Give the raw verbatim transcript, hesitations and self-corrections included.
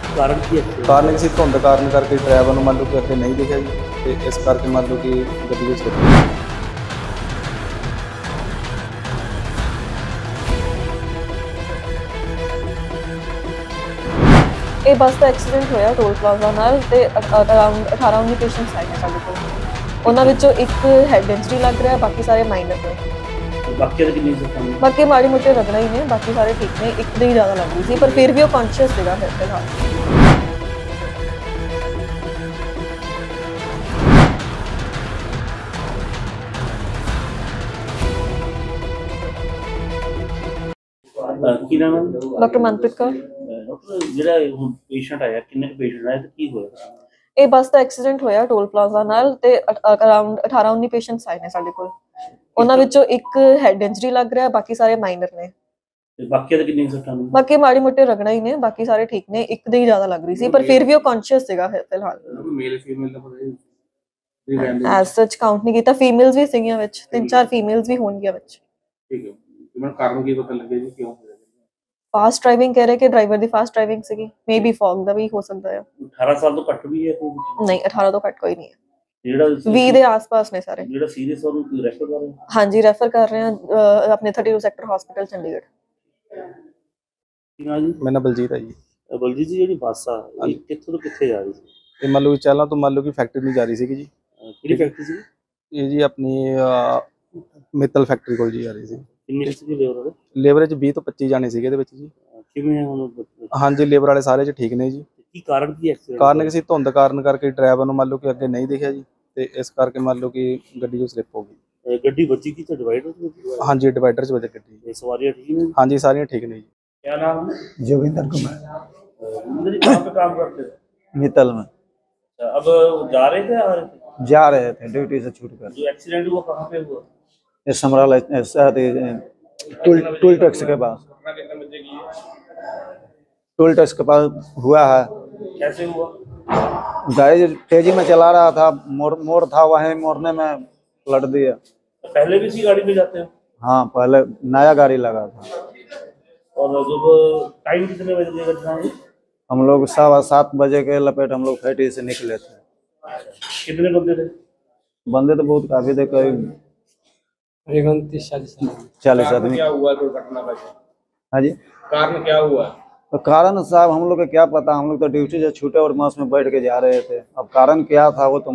ਕਾਰਨ ਕੀ ਹੈ? ਕਾਰਨ ਕਿਸੇ ਧੁੰਦ ਕਾਰਨ ਕਰਕੇ ਡਰਾਈਵਰ ਨੂੰ ਮੰਨ ਲਓ ਕਿ ਅੱਗੇ ਨਹੀਂ ਦਿਖਿਆ ਜੀ, ਤੇ ਇਸ ਕਰਕੇ ਮੰਨ ਲਓ ਕਿ ਗੱਡੀ ਵਿੱਚ ਸਲਿੱਪ ਹੋ ਗਈ। ਇਹ ਬੱਸ ਦਾ ਐਕਸੀਡੈਂਟ ਹੋਇਆ ਟੋਲ ਪਲਾਜ਼ਾ ਨਾਲ ਤੇ ਅਰਾਊਂਡ ਅਠਾਰਾਂ ਉੱਨੀ ਪੇਸ਼ੈਂਟਸ ਆਏ ਨੇ ਸਾਡੇ ਕੋਲ। ਉਹਨਾਂ ਵਿੱਚੋਂ ਇੱਕ ਹੈਡ ਇੰਜਰੀ ਲੱਗ ਰਿਹਾ, ਬਾਕੀ ਸਾਰੇ ਮਾਈਨਰ ਨੇ। ਬਾਕੀ ਦੇ ਕਿੰਨੇ ਸੱਟਾਂ ਨੇ? ਬਾਕੀ ਮਾੜੀ ਮੋਟੇ ਰਗੜਾ ਹੀ ਨੇ, ਬਾਕੀ ਸਾਰੇ ਠੀਕ ਨੇ। ਇੱਕ ਦੇ ਹੀ ਜ਼ਿਆਦਾ ਲੱਗ ਰਹੀ ਸੀ, ਪਰ ਫਿਰ ਵੀ ਉਹ ਕੌਨਸ਼ੀਅਸ ਸੀਗਾ ਫਿਰ ਫਿਲਹਾਲ। ਕੀ ਨਾਮ ਹੈ? ਡਾਕਟਰ ਮਨਪ੍ਰੀਤ ਕੌਰ। ਡਾਕਟਰ ਜਿਹੜਾ ਹੁਣ ਪੇਸ਼ੈਂਟ ਆਇਆ, ਕਿੰਨੇ ਕੁ ਪੇਸ਼ੈਂਟ ਆਏ ਤੇ ਕੀ ਹੋਇਆ? ਇਹ ਬੱਸ ਦਾ ਐਕਸੀਡੈਂਟ ਹੋਇਆ ਟੋਲ ਪਲਾਜ਼ਾ ਨਾਲ ਤੇ ਅਰਾਊਂਡ ਅਠਾਰਾਂ ਉੱਨੀ ਪੇਸ਼ੈਂਟਸ ਆਏ ਨੇ ਸਾਡੇ ਕੋਲ। ਉਹਨਾਂ ਵਿੱਚੋਂ ਇੱਕ ਹੈਡ ਇੰਜਰੀ ਲੱਗ ਰਿਹਾ, ਬਾਕੀ ਸਾਰੇ ਮਾਈਨਰ ਨੇ। ਤੇ ਬਾਕੀ ਦੇ ਕਿੰਨੇ ਸੱਟਾਂ ਨੇ? ਬਾਕੀ ਮਾੜੀ ਮੋਟੇ ਰਗੜਾ ਹੀ ਨੇ, ਬਾਕੀ ਸਾਰੇ ਠੀਕ ਨੇ। ਇੱਕ ਦੇ ਹੀ ਜ਼ਿਆਦਾ ਲੱਗ ਰਹੀ ਸੀ, ਪਰ ਫਿਰ ਵੀ ਉਹ ਕੌਨਸ਼ੀਅਸ ਸੀਗਾ ਫਿਲਹਾਲ। ਮੇਲ ਫੀਮੇਲ ਦਾ ਪਤਾ ਐਸ ਸੱਚ ਕਾਊਂਟ ਨਹੀਂ ਕੀਤਾ। ਫੀਮੇਲਸ ਵੀ ਸੀਗੀਆਂ ਵਿੱਚ, ਤਿੰਨ ਚਾਰ ਫੀਮੇਲਸ ਵੀ ਹੋਣਗੀਆਂ ਵਿੱਚ। ਠੀਕ ਹੈ। ਮੈਨੂੰ ਕਾਰਨ ਕੀ ਪਤਾ ਲੱਗਿਆ ਜੀ, ਕਿਉਂ ਹੋਇਆ? ਫਾਸਟ ਡਰਾਈਵਿੰਗ ਕਹਿ ਰਹੇ ਕਿ ਡਰਾਈਵਰ ਦੀ ਫਾਸਟ ਡਰਾਈਵਿੰਗ ਸੀਗੀ। ਮੇਬੀ ਫੌਗ ਦਾ ਵੀ ਹੋ ਸਕਦਾ ਹੈ। ਅਠਾਰਾਂ ਸਾਲ ਤੋਂ ਘੱਟ ਵੀ ਹੈ ਕੋਈ? ਨਹੀਂ, ਅਠਾਰਾਂ ਤੋਂ ਘੱਟ ਕੋਈ ਨਹੀਂ ਹੈ। ਜਿਹੜਾ ਵੀਹ ਦੇ ਆਸ-ਪਾਸ ਨੇ ਸਾਰੇ। ਜਿਹੜਾ ਸੀਰੀਅਸ ਉਹਨੂੰ ਕੀ ਰੈਫਰ ਕਰ ਰਹੇ? ਹਾਂਜੀ, ਰੈਫਰ ਕਰ ਰਹੇ ਹਾਂ ਆਪਣੇ thirty two sector hospital Chandigarh. ਕੀ ਨਾਮ ਜੀ? ਮੇਰਾ ਨਾਮ ਬਲਜੀਤ ਹੈ ਜੀ। ਬਲਜੀਤ ਜੀ, ਜਿਹੜੀ ਬੱਸ ਆ ਇਹ ਕਿੱਥੋਂ ਤੋਂ ਕਿੱਥੇ ਜਾ ਰਹੀ ਸੀ? ਇਹ ਮੰਨ ਲਓ ਕਿ ਚਾਲਾਂ ਤੋਂ ਮੰਨ ਲਓ ਕਿ ਫੈਕਟਰੀ ਨੂੰ ਜਾ ਰਹੀ ਸੀਗੀ ਜੀ। ਕਿਹੜੀ ਫੈਕਟਰੀ ਸੀ ਇਹ ਜੀ? ਆਪਣੀ ਮਿੱਤਲ ਫੈਕਟਰੀ ਕੋਲ ਜੀ ਜਾ ਰਹੀ ਸੀ। ਕਿੰਨੀ ਸੀ ਲੇਬਰ? ਲੇਬਰ 'ਚ ਵੀਹ ਤੋਂ ਪੱਚੀ ਜਾਣੇ ਸੀਗੇ ਇਹਦੇ ਵਿੱਚ ਜੀ। ਕਿਵੇਂ ਹੁਣ? ਹਾਂਜੀ, ਲੇਬਰ ਵਾਲੇ ਸਾਰੇ 'ਚ ਠੀਕ ਨੇ ਜੀ। ਕੀ ਕਾਰਨ ਕੀ ਐਕਸੀਡੈਂਟ? ਕਾਰਨ ਕਿਸੇ ਧੁੰਦ ਕਾਰਨ ਕਰਕੇ ਡਰਾਈਵਰ ਨੂੰ ਮੰਨ ਲਓ ਕਿ ਅੱਗੇ ਨਹੀਂ ਦਿਖਿਆ ਜੀ, ਤੇ ਇਸ ਕਰਕੇ ਮੰਨ ਲਓ ਕਿ ਗੱਡੀ 'ਚ ਸਲਿੱਪ ਹੋ ਗਈ। ਗੱਡੀ ਵੱਜੀ ਕੀ? ਡਿਵਾਈਡਰ? ਹਾਂਜੀ, ਡਿਵਾਈਡਰ 'ਚ ਵੱਜੀ ਗੱਡੀ। ਇਹ ਸਵਾਰੀਆਂ ਠੀਕ ਨੇ? ਹਾਂਜੀ, ਸਾਰੀਆਂ ठीक नहीं जी। क्या नाम है? जोगिंदर कुमार। जोगिंदर जी कहाँ पे काम करते थे? मित्तल में। अब जा रहे थे आ रहे थे? जा रहे थे ड्यूटी से छूट कर। जो एक्सीडेंट हुआ कहाँ पे हुआ? ये समराल टूल टूल टैक्स के पास। टूल टैक्स के पास हुआ है। कैसे हुआ? गाड़ी तेजी में चला रहा था, मोड़ मोड़ था, वहीं मोड़ने में पलट दिया। पहले भी इसी गाड़ी में जाते हो? हाँ, पहले नया गाड़ी लगा था। और जब टाइम कितने बजे की घटना हुई? हम लोग सवा सात बजे के लपेट हम लोग फैक्ट्री से निकले थे। कितने बंदे थे? बंदे तो बहुत काफी थे, करीब चालीस आदमी। क्या हुआ दुर्घटना का? हाँ जी, कारण क्या हुआ? तो कारण साहब हम लोग को क्या पता, हम लोग तो ड्यूटी से छूटे और बस में बैठ के जा रहे थे। अब कारण क्या था वो तो